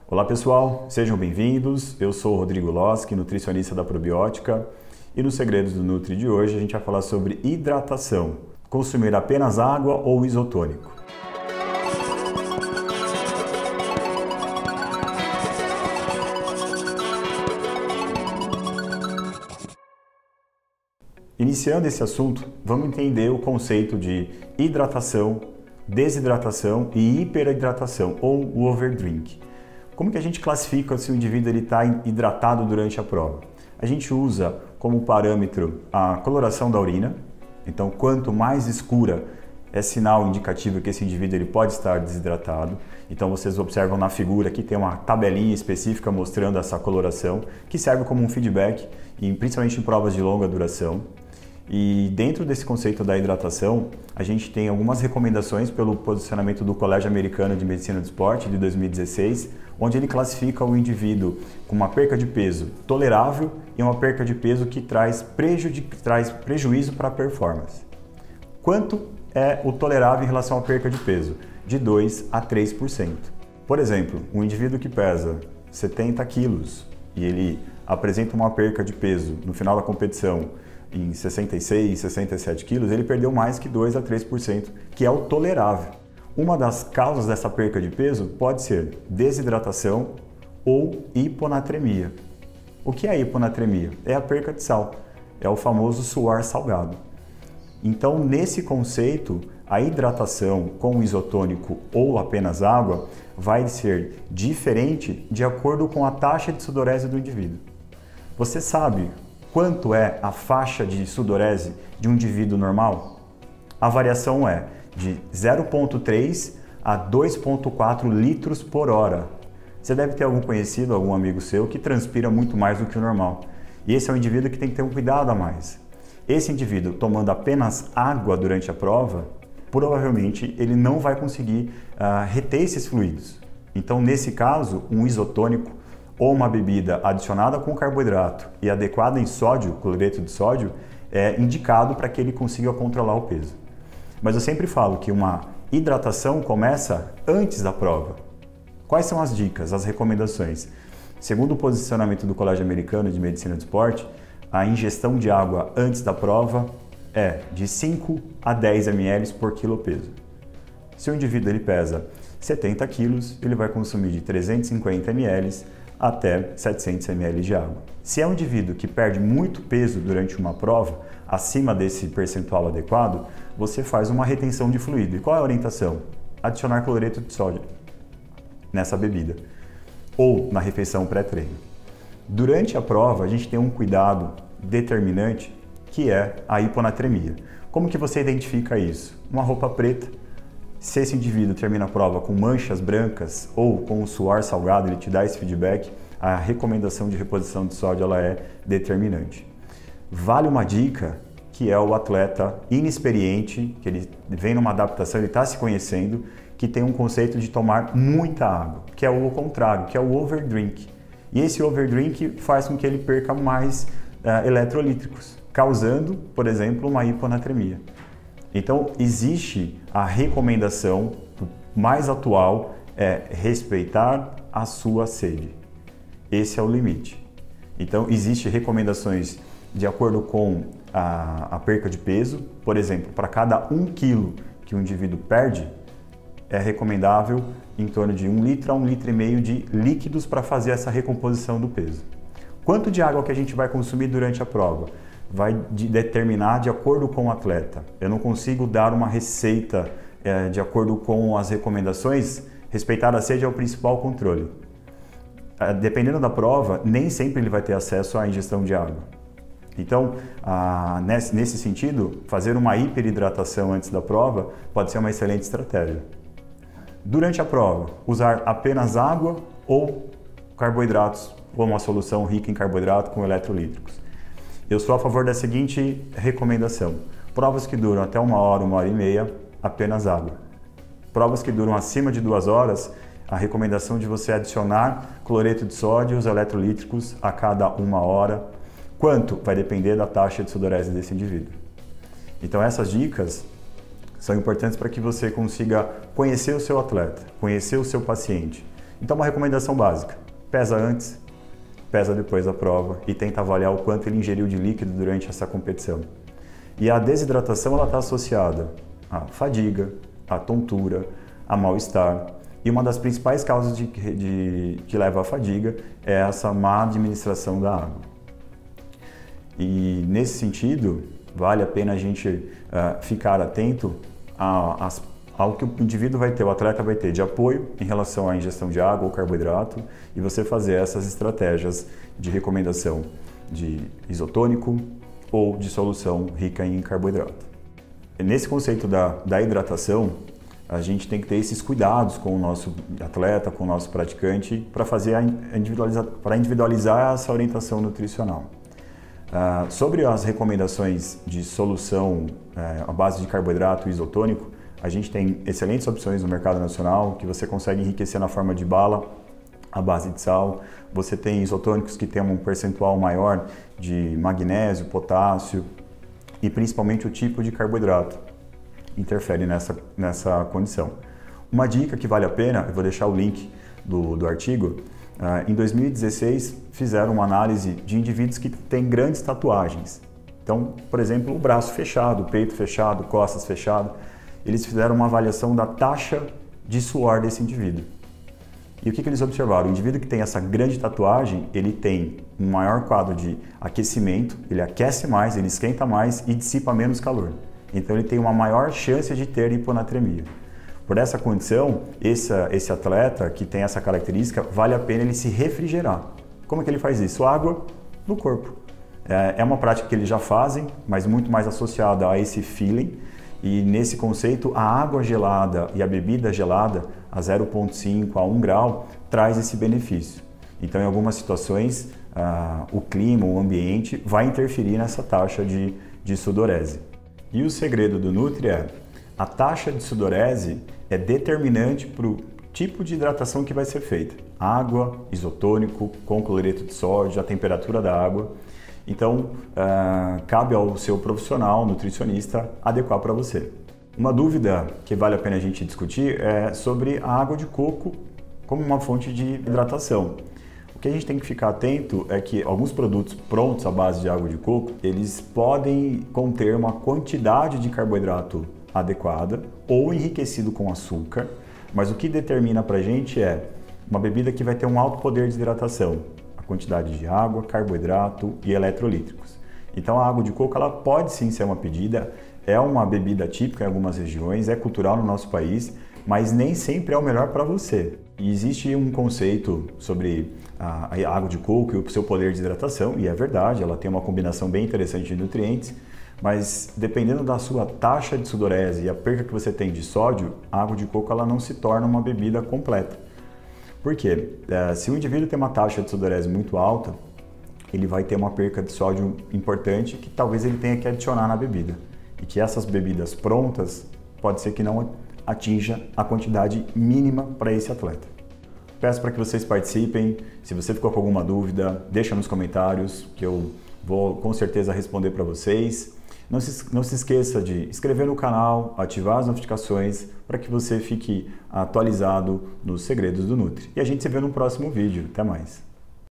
Olá pessoal, sejam bem-vindos. Eu sou o Rodrigo Loschi, nutricionista da Probiótica, e nos Segredos do Nutri de hoje a gente vai falar sobre hidratação. Consumir apenas água ou isotônico? Iniciando esse assunto, vamos entender o conceito de hidratação, desidratação e hiperidratação, ou o overdrink. Como que a gente classifica se o indivíduo está hidratado durante a prova? A gente usa como parâmetro a coloração da urina. Então, quanto mais escura é sinal indicativo que esse indivíduo pode estar desidratado. Então, vocês observam na figura aqui tem uma tabelinha específica mostrando essa coloração, que serve como um feedback, principalmente em provas de longa duração. E dentro desse conceito da hidratação, a gente tem algumas recomendações pelo posicionamento do Colégio Americano de Medicina do Esporte de 2016, onde ele classifica o indivíduo com uma perca de peso tolerável e uma perca de peso que traz prejuízo para a performance. Quanto é o tolerável em relação à perca de peso? De 2 a 3%. Por exemplo, um indivíduo que pesa 70 quilos e ele apresenta uma perca de peso no final da competição em 66, 67 quilos, ele perdeu mais que 2 a 3%, que é o tolerável. Uma das causas dessa perca de peso pode ser desidratação ou hiponatremia. O que é hiponatremia? É a perca de sal, é o famoso suor salgado. Então, nesse conceito, a hidratação com isotônico ou apenas água vai ser diferente de acordo com a taxa de sudorese do indivíduo. Você sabe quanto é a faixa de sudorese de um indivíduo normal? A variação é de 0,3 a 2,4 litros por hora. Você deve ter algum conhecido, algum amigo seu que transpira muito mais do que o normal. E esse é um indivíduo que tem que ter um cuidado a mais. Esse indivíduo tomando apenas água durante a prova, provavelmente ele não vai conseguir reter esses fluidos. Então, nesse caso, um isotônico ou uma bebida adicionada com carboidrato e adequada em sódio, cloreto de sódio, é indicado para que ele consiga controlar o peso. Mas eu sempre falo que uma hidratação começa antes da prova. Quais são as dicas, as recomendações? Segundo o posicionamento do Colégio Americano de Medicina do Esporte, a ingestão de água antes da prova é de 5 a 10 ml por quilo peso. Se o indivíduo pesa 70 quilos, ele vai consumir de 350 ml até 700 ml de água. Se é um indivíduo que perde muito peso durante uma prova, acima desse percentual adequado, você faz uma retenção de fluido. E qual é a orientação? Adicionar cloreto de sódio nessa bebida ou na refeição pré-treino. Durante a prova, a gente tem um cuidado determinante que é a hiponatremia. Como que você identifica isso? Uma roupa preta. Se esse indivíduo termina a prova com manchas brancas ou com o suor salgado, ele te dá esse feedback, a recomendação de reposição de sódio ela é determinante. Vale uma dica que é o atleta inexperiente, que ele vem numa adaptação, ele está se conhecendo, que tem um conceito de tomar muita água, que é o contrário, que é o overdrink. E esse overdrink faz com que ele perca mais eletrolíticos, causando, por exemplo, uma hiponatremia. Então, existe a recomendação mais atual é respeitar a sua sede. Esse é o limite. Então, existem recomendações de acordo com a perca de peso. Por exemplo, para cada 1 quilo que o indivíduo perde, é recomendável em torno de 1 litro a 1,5 litro de líquidos para fazer essa recomposição do peso. Quanto de água que a gente vai consumir durante a prova? Vai determinar de acordo com o atleta. Eu não consigo dar uma receita de acordo com as recomendações. Respeitar a sede é o principal controle. Dependendo da prova, nem sempre ele vai ter acesso à ingestão de água. Então, nesse sentido, fazer uma hiperidratação antes da prova pode ser uma excelente estratégia. Durante a prova, usar apenas água ou carboidratos, ou uma solução rica em carboidrato com eletrolíticos. Eu sou a favor da seguinte recomendação: provas que duram até 1 hora, 1h30, apenas água. Provas que duram acima de 2 horas, a recomendação de você adicionar cloreto de sódio e os eletrolíticos a cada 1 hora. Quanto? Vai depender da taxa de sudorese desse indivíduo. Então essas dicas são importantes para que você consiga conhecer o seu atleta, conhecer o seu paciente Então, uma recomendação básica: pesa antes, pesa depois da prova e tenta avaliar o quanto ele ingeriu de líquido durante essa competição. E a desidratação ela está associada à fadiga, à tontura, a mal-estar. E uma das principais causas que leva à fadiga é essa má administração da água. E nesse sentido, vale a pena a gente ficar atento ao que o indivíduo vai ter, o atleta vai ter de apoio em relação à ingestão de água ou carboidrato e você fazer essas estratégias de recomendação de isotônico ou de solução rica em carboidrato. Nesse conceito da hidratação, a gente tem que ter esses cuidados com o nosso atleta, com o nosso praticante, para individualizar essa orientação nutricional. Sobre as recomendações de solução à base de carboidrato e isotônico, a gente tem excelentes opções no mercado nacional que você consegue enriquecer na forma de bala, à base de sal. Você tem isotônicos que têm um percentual maior de magnésio, potássio e principalmente o tipo de carboidrato interfere nessa condição. Uma dica que vale a pena, eu vou deixar o link do artigo. Em 2016 fizeram uma análise de indivíduos que têm grandes tatuagens. Então, por exemplo, o braço fechado, o peito fechado, costas fechado. Eles fizeram uma avaliação da taxa de suor desse indivíduo. E o que eles observaram? O indivíduo que tem essa grande tatuagem, ele tem um maior quadro de aquecimento, ele aquece mais, ele esquenta mais e dissipa menos calor. Então ele tem uma maior chance de ter hiponatremia. Por essa condição, esse atleta que tem essa característica, vale a pena ele se refrigerar. Como é que ele faz isso? Água no corpo. É uma prática que eles já fazem, mas muito mais associada a esse feeling. E nesse conceito, a água gelada e a bebida gelada a 0,5 a 1 grau traz esse benefício. Então, em algumas situações, o clima, o ambiente vai interferir nessa taxa de sudorese. E o segredo do Nutri é: a taxa de sudorese é determinante para o tipo de hidratação que vai ser feita. Água, isotônico, com cloreto de sódio, a temperatura da água. Então, cabe ao seu profissional, nutricionista, adequar para você. Uma dúvida que vale a pena a gente discutir é sobre a água de coco como uma fonte de hidratação. O que a gente tem que ficar atento é que alguns produtos prontos à base de água de coco, eles podem conter uma quantidade de carboidrato adequada ou enriquecido com açúcar, mas o que determina para a gente é uma bebida que vai ter um alto poder de hidratação, a quantidade de água, carboidrato e eletrolíticos. Então a água de coco ela pode sim ser uma pedida, é uma bebida típica em algumas regiões, é cultural no nosso país, mas nem sempre é o melhor para você. E existe um conceito sobre a água de coco e o seu poder de hidratação, e é verdade, ela tem uma combinação bem interessante de nutrientes, mas dependendo da sua taxa de sudorese e a perca que você tem de sódio, a água de coco ela não se torna uma bebida completa. Por quê? Se o indivíduo tem uma taxa de sudorese muito alta, ele vai ter uma perca de sódio importante que talvez ele tenha que adicionar na bebida. E que essas bebidas prontas pode ser que não atinja a quantidade mínima para esse atleta. Peço para que vocês participem. Se você ficou com alguma dúvida, deixa nos comentários que eu vou com certeza responder para vocês. Não se esqueça de se inscrever no canal, ativar as notificações para que você fique atualizado nos segredos do Nutri. E a gente se vê no próximo vídeo. Até mais!